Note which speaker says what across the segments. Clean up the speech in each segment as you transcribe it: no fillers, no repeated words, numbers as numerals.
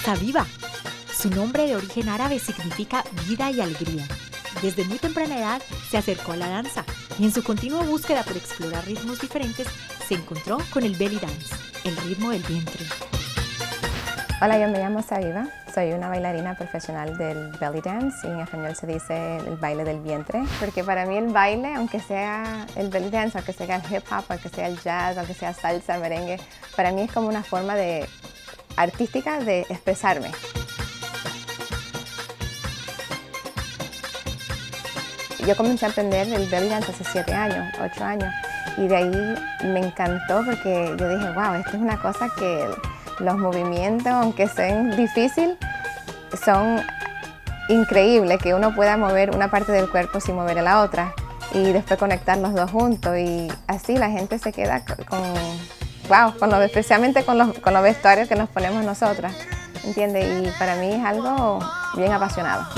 Speaker 1: danza viva. Su nombre de origen árabe significa vida y alegría. Desde muy temprana edad se acercó a la danza y en su continua búsqueda por explorar ritmos diferentes se encontró con el belly dance, el ritmo del vientre.
Speaker 2: Hola, yo me llamo Sabiba, soy una bailarina profesional del belly dance y en español se dice el baile del vientre, porque para mí el baile, aunque sea el belly dance, aunque sea el hip hop, aunque sea el jazz, aunque sea salsa, merengue, para mí es como una forma artística de expresarme. Yo comencé a aprender el belly dance hace 7 años, 8 años, y de ahí me encantó porque yo dije, wow, esto es una cosa que los movimientos, aunque sean difíciles, son increíbles, que uno pueda mover una parte del cuerpo sin mover a la otra y después conectar los dos juntos y así la gente se queda especialmente con los vestuarios que nos ponemos nosotras, ¿entiendes? Y para mí es algo bien apasionado.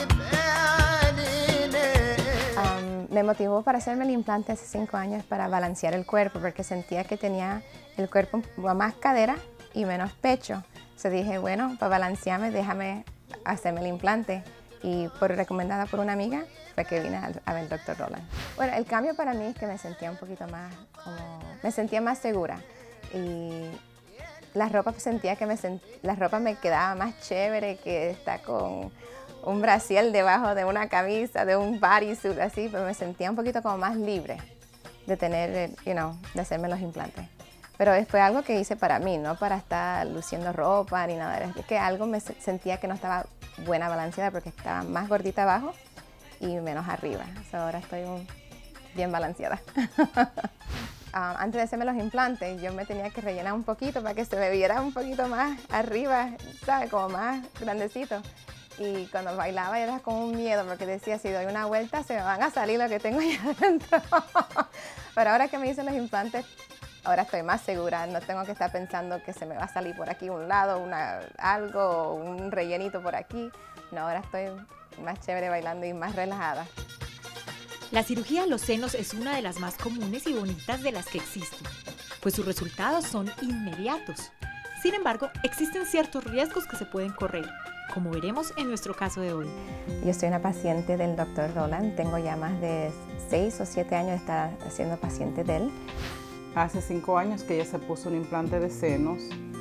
Speaker 2: Me motivó para hacerme el implante hace 5 años para balancear el cuerpo, porque sentía que tenía el cuerpo más cadera y menos pecho. Entonces dije, bueno, para balancearme, déjame hacerme el implante. Y recomendada por una amiga, fue que vine a ver al Dr. Roland. Bueno, el cambio para mí es que me sentía un poquito más, me sentía más segura. Y la ropa la ropa me quedaba más chévere que estar con un brasier debajo de una camisa, de un bodysuit, así, pero me sentía un poquito como más libre de tener, de hacerme los implantes. Pero fue algo que hice para mí, no para estar luciendo ropa ni nada. Es que algo me sentía que no estaba buena balanceada porque estaba más gordita abajo y menos arriba. Ahora estoy bien balanceada. Antes de hacerme los implantes, yo me tenía que rellenar un poquito para que se me viera un poquito más arriba, ¿sabes? Como más grandecito. Y cuando bailaba era con un miedo porque decía, si doy una vuelta se me van a salir lo que tengo allá adentro. Pero ahora que me hice los implantes, ahora estoy más segura, no tengo que estar pensando que se me va a salir por aquí un lado, algo, un rellenito por aquí. No, ahora estoy más chévere bailando y más relajada.
Speaker 1: La cirugía de los senos es una de las más comunes y bonitas de las que existen, pues sus resultados son inmediatos. Sin embargo, existen ciertos riesgos que se pueden correr, como veremos en nuestro caso de hoy.
Speaker 2: Yo soy una paciente del Dr. Roland, tengo ya más de 6 o 7 años de estar siendo paciente de él.
Speaker 3: Hace 5 años que ella se puso un implante de senos.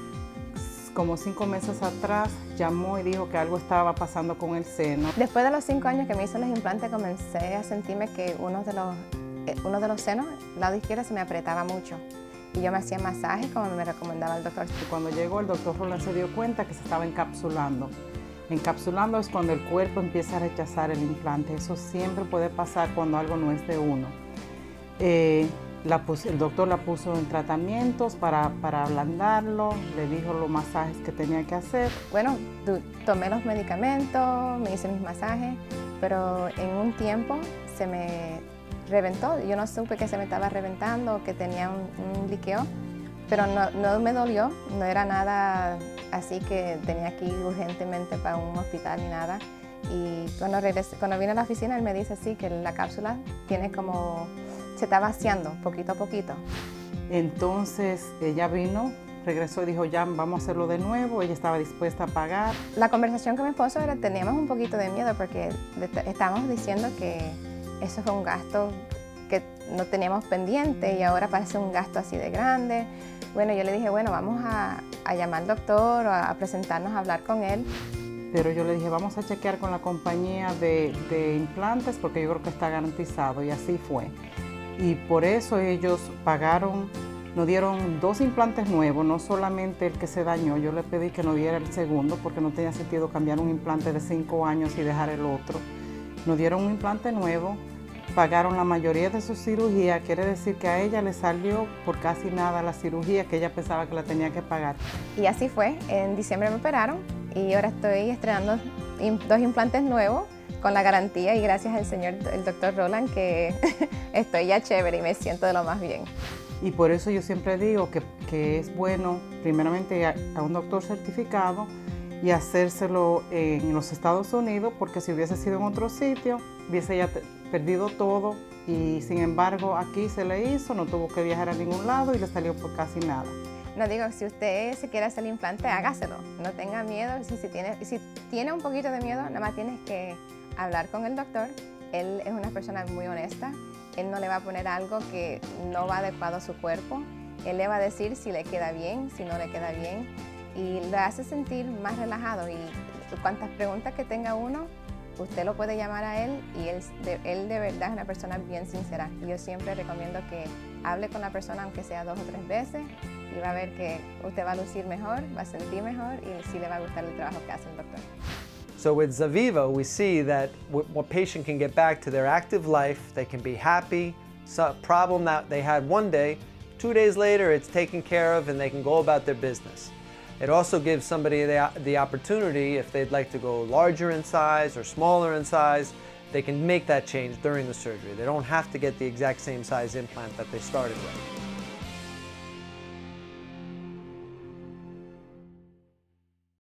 Speaker 3: Como 5 meses atrás llamó y dijo que algo estaba pasando con el seno.
Speaker 2: Después de los 5 años que me hizo los implantes comencé a sentirme que uno de los senos, el lado izquierdo, se me apretaba mucho. Y yo me hacía masajes como me recomendaba el doctor.
Speaker 3: Y cuando llegó el doctor Roland se dio cuenta que se estaba encapsulando. Encapsulando es cuando el cuerpo empieza a rechazar el implante. Eso siempre puede pasar cuando algo no es de uno. El doctor la puso en tratamientos para ablandarlo, le dijo los masajes que tenía que hacer.
Speaker 2: Bueno, tomé los medicamentos, me hice mis masajes, pero en un tiempo se me reventó. Yo no supe que se me estaba reventando o que tenía un liqueo, pero no me dolió, no era nada así que tenía que ir urgentemente para un hospital ni nada. Y cuando vine a la oficina, él me dice así que la cápsula tiene se está vaciando poquito a poquito.
Speaker 3: Entonces ella vino, regresó y dijo, ya vamos a hacerlo de nuevo. Ella estaba dispuesta a pagar.
Speaker 2: La conversación con mi esposo era, teníamos un poquito de miedo porque estábamos diciendo que eso fue un gasto que no teníamos pendiente y ahora parece un gasto así de grande. Bueno, yo le dije, bueno, vamos a llamar al doctor o a presentarnos a hablar con él.
Speaker 3: Pero yo le dije, vamos a chequear con la compañía de implantes porque yo creo que está garantizado, y así fue. Y por eso ellos pagaron, nos dieron 2 implantes nuevos, no solamente el que se dañó. Yo le pedí que nos diera el segundo porque no tenía sentido cambiar un implante de 5 años y dejar el otro. Nos dieron un implante nuevo, pagaron la mayoría de su cirugía, quiere decir que a ella le salió por casi nada la cirugía que ella pensaba que la tenía que pagar.
Speaker 2: Y así fue, en diciembre me operaron y ahora estoy estrenando 2 implantes nuevos con la garantía y gracias al señor, el doctor Roland, que estoy ya chévere y me siento de lo más bien.
Speaker 3: Y por eso yo siempre digo que es bueno primeramente a un doctor certificado y hacérselo en los Estados Unidos, porque si hubiese sido en otro sitio, hubiese ya perdido todo y sin embargo aquí se le hizo, no tuvo que viajar a ningún lado y le salió por casi nada.
Speaker 2: No digo, si usted se quiere hacer el implante, hágaselo. No tenga miedo. Si tiene un poquito de miedo, nada más tienes que hablar con el doctor. Él es una persona muy honesta. Él no le va a poner algo que no va adecuado a su cuerpo. Él le va a decir si le queda bien, si no le queda bien. Y le hace sentir más relajado. Y cuantas preguntas que tenga uno, usted lo puede llamar a él y él de verdad es una persona bien sincera. Y yo siempre recomiendo que hable con la persona, aunque sea 2 o 3 veces, y va a ver que usted va a lucir mejor, va a sentir mejor y sí le va a gustar el trabajo que hace el doctor.
Speaker 4: So with Zaviva, we see that a patient can get back to their active life, they can be happy, some problem that they had one day, 2 days later it's taken care of and they can go about their business. It also gives somebody the opportunity, if they'd like to go larger in size or smaller in size, they can make that change during the surgery. They don't have to get the exact same size implant that they started with.